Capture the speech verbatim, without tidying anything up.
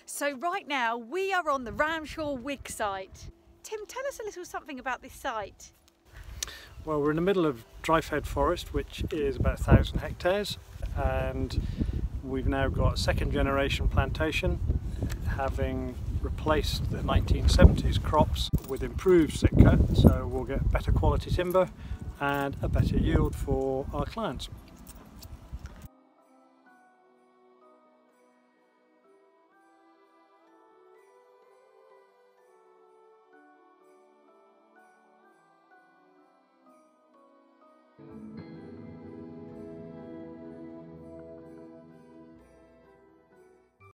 So right now we are on the Ramshaw Wig site. Tim, tell us a little something about this site. Well, we're in the middle of Tilhill Forest, which is about a thousand hectares, and we've now got a second generation plantation, having replaced the nineteen seventies crops with improved sitka, so we'll get better quality timber and a better yield for our clients.